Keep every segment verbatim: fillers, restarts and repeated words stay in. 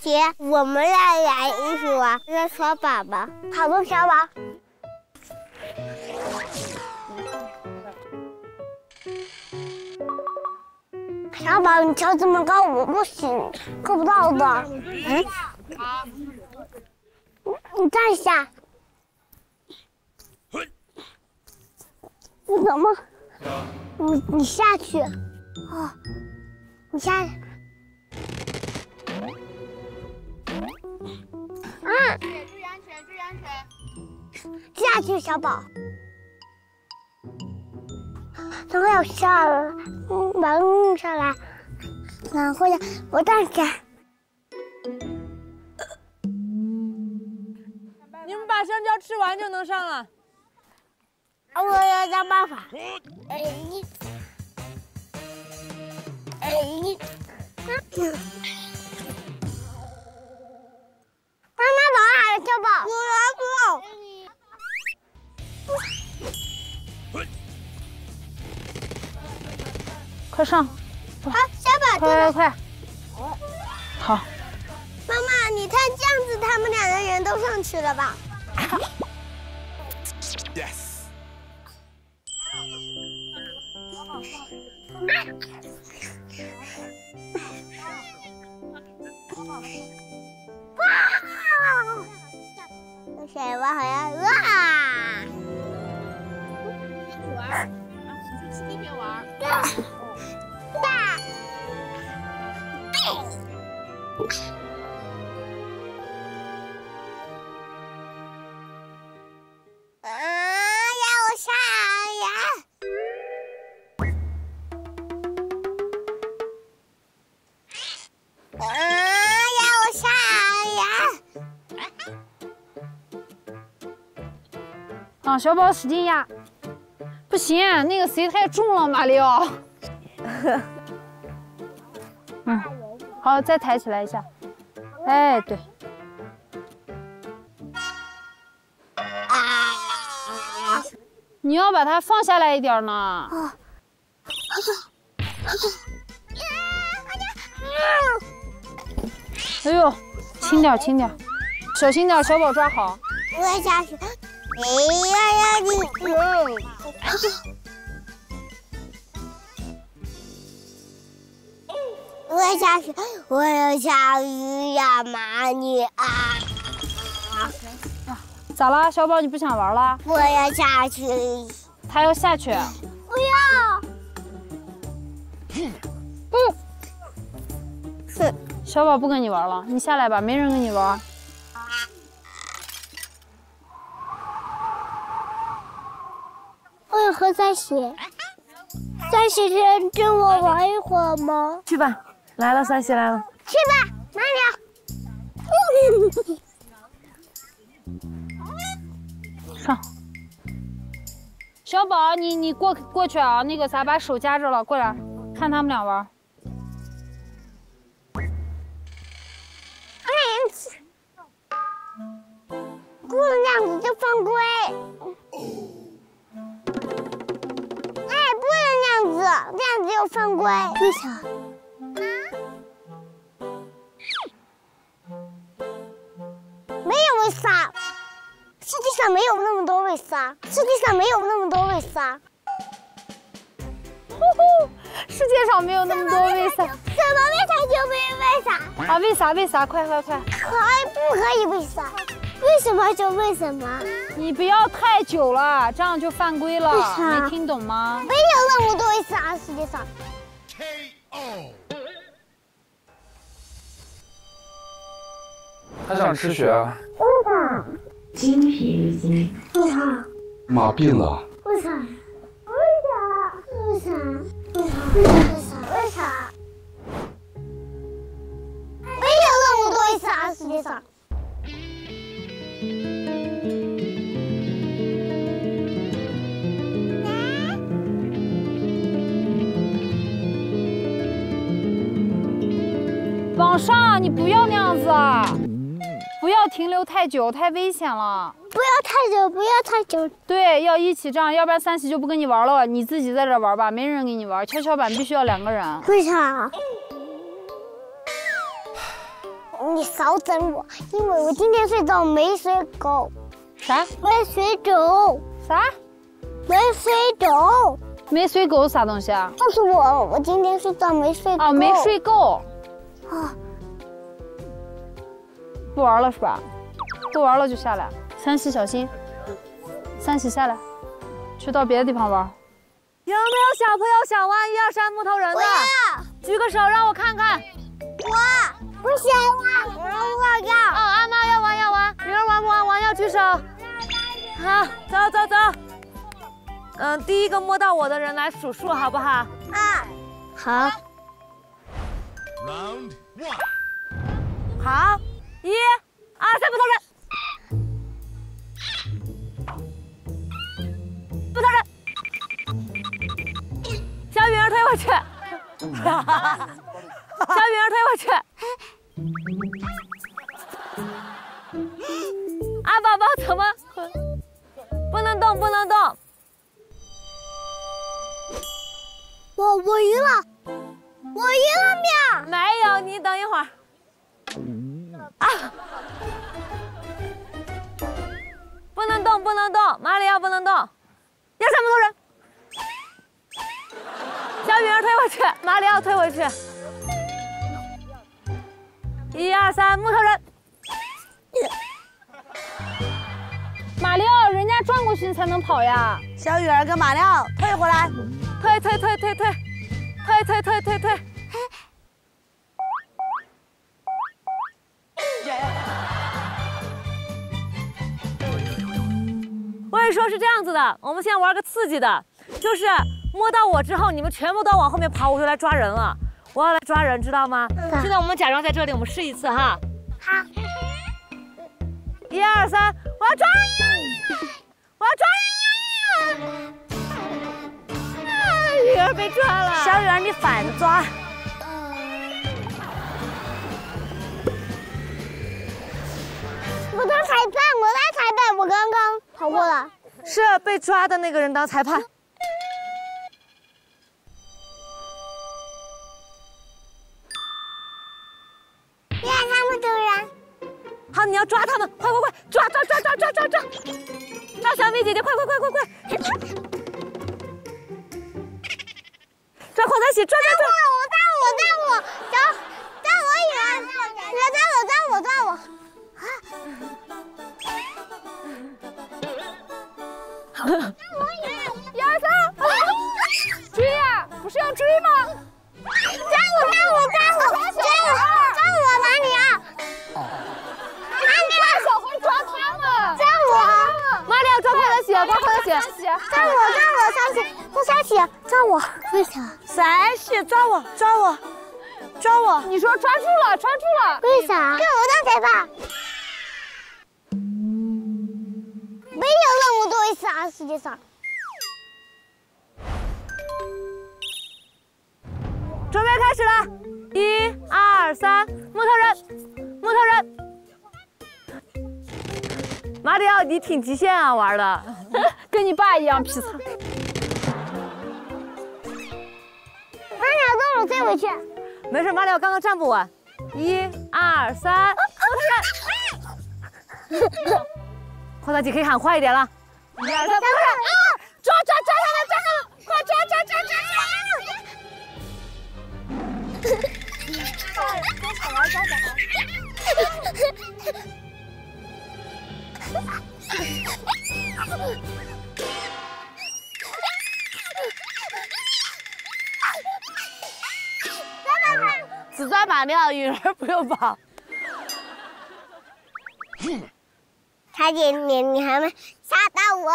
姐，我们来来一起玩热小宝吧。好的，小宝。小宝，你跳这么高，我不行，够不到的。嗯。好。你站下。你怎么？你你下去。哦，你下去。啊！注意安全，注意安全。下去，小宝。然后要下了，嗯，把弄下来，然后呀，我站起来。 你们把香蕉吃完就能上了。 我要想办法。哎，哎，妈妈跑哪了，小宝？我来不。 快上！ 好，小宝， 快快快！好。 妈妈，你看这样子，他们两个人都上去了吧 ？Yes。 哇！有谁玩好呀？哇！一起玩，一起那边玩。大。大。啊！让我上呀！啊！让我上呀！ 啊，小宝使劲压！不行，那个谁太重了，马里奥。嗯，好，再抬起来一下。哎，对。啊！你要把它放下来一点呢。啊！哎呦，轻点，轻点，小心点，小宝抓好。 我要下去。哎呀呀，你嗯。我要下去，我要下去呀，妈你啊！ 咋啦，小宝？你不想玩了？ 我要下去。 他要下去。 不要。嗯。是。 小宝不跟你玩了，你下来吧，没人跟你玩。 我有和在写，在写天跟我玩一会儿吗？ 去吧，来了，三喜来了。 去吧，慢点。 上。小宝，你你过过去啊，那个啥，把手夹着了，过来，看他们俩玩。 不能这样子就犯规。哎，不能这样子，这样子就犯规。为啥？没有为啥？世界上没有那么多为啥？世界上没有那么多为啥？ 呼呼，世界上没有那么多为啥？ 什么为啥就没为啥？ 啊，为啥？为啥？快快快！ 可以不可以为啥？为什么就为什么？ 你不要太久了，这样就犯规了。 为啥？ 没听懂吗？ 没有那么多为啥，世界上。K O。 他想吃雪啊。 为啥？ 精疲力尽。 为啥？ 妈病了。 为啥？为啥？为啥？为啥？为啥？为啥？没有那么多为啥，世界上。 往上，你不要那样子啊！不要停留太久，太危险了。 不要太久，不要太久。 对，要一起这样，要不然三喜就不跟你玩了。你自己在这玩吧，没人跟你玩。跷跷板必须要两个人。 为啥？ 你少整我，因为我今天睡着没睡够。 啥？ 没睡够。 啥？ 没睡够。 没睡够啥东西啊？ 告诉我，我今天睡觉没睡够。 哦，没睡够。 啊。 不玩了是吧？不玩了就下来。三喜小心。三喜下来，去到别的地方玩。 有没有小朋友想玩一二三木头人的？ 我要。 举个手让我看看。 我不想玩，我我要。 哦，阿妈要玩要玩，女儿玩不玩？玩要举手。好，走走走。嗯，第一个摸到我的人来数数，好不好？ 啊，好。 Round one。 好，一、二、三，木头人。木头人。小雨儿推过去。小雨儿推过去。阿宝宝怎么？不能动，不能动。 我我赢了，我赢了喵！ 没有，你等一会儿。啊！不能动，不能动，马里奥不能动。要三木头人。小雨儿推回去，马里奥推回去。一二三，木头人。 马里奥，人家转过去你才能跑呀。 小雨儿跟马里奥退回来，退退退退退，退退退退退。我跟你说是这样子的，我们现在玩个刺激的，就是摸到我之后，你们全部都往后面跑，我就来抓人了。我要来抓人，知道吗？现在我们假装在这里，我们试一次哈。 好。 一二三，我要抓人！我要抓人！啊，雨儿被抓了。小雨儿，你反着抓。 我当裁判，我当裁判，我刚刚跑过了。 是被抓的那个人当裁判。 一二三，木头人。 好，你要抓他们，快快快，抓抓抓抓抓抓抓！抓小米姐姐，快快快快快！抓口袋喜，抓抓抓！ 我抓我抓我，抓抓我雨儿，你来抓我抓我抓我。 一二三，追呀！不是要追吗？ 抓我抓我抓我抓我抓我哪里啊？哪里啊？ 小孩抓他们！ 抓我！ 马里奥抓快乐喜，抓快乐喜！ 抓我抓我三喜，我三喜抓我！为啥？ 三喜抓我抓我抓我！ 你说抓住了，抓住了！ 为啥？让我当裁判。没有任务多一次啊，世界上。 准备开始了，一、二、三，木头人，木头人。马里奥，你挺极限啊，玩的， 跟你爸一样劈叉。 马里奥让我追回去。 没事，马里奥刚刚站不稳。一、二、三，木头人。快点，你可以喊快一点了。一二三，木头人啊！抓抓抓他们，抓他们，快抓抓抓抓抓！ 抓小孩，抓小孩。 只抓马里奥，雨儿不用跑。 彩姐，你你还没吓到我。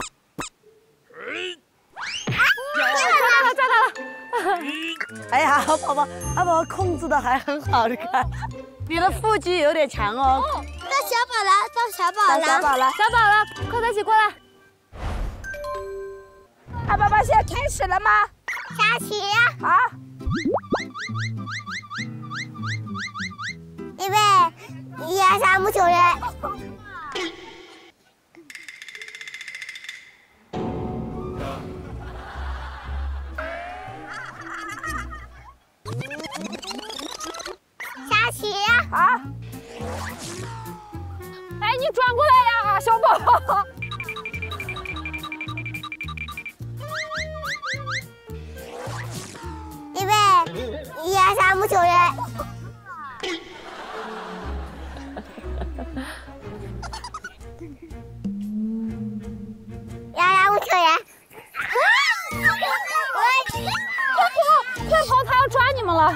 抓到了，抓到了！哎呀，宝宝，阿宝控制的还很好，你看，你的腹肌有点强哦。 到小宝了，到小宝了， 小宝了，小宝了，快在一起过来。 阿爸爸，现在开始了吗？ 下棋呀！ 好。 预备，一二三，木头人。下棋呀！ 好。 哎，你转过来呀，小宝。 预备，一二三，木球人。一二三，木球人。 快跑，快跑，他要抓你们了。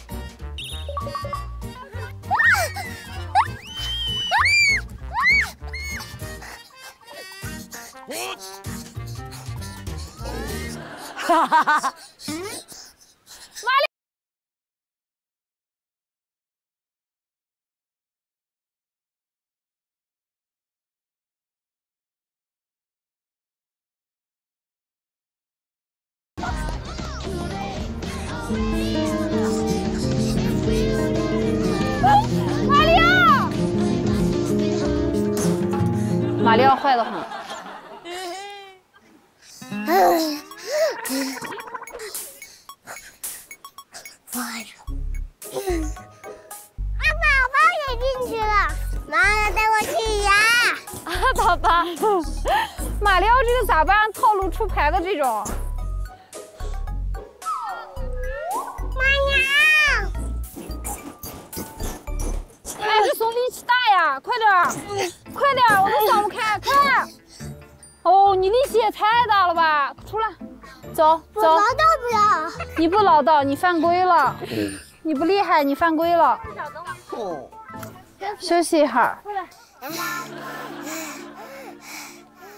哈哈哈！ 马里，马里奥，马里奥坏得很。 啊，宝宝也进去了，妈妈带我去呀！ 啊，宝宝，马里奥这个咋办？套路出牌的这种。 妈呀！ 哎，这松力气大呀！快点儿，快点儿，我都想不开，快！哦，你力气也太大了吧！出来，走走。 我唠叨不要。 你不唠叨，你犯规了。你不厉害，你犯规了。休息一会儿。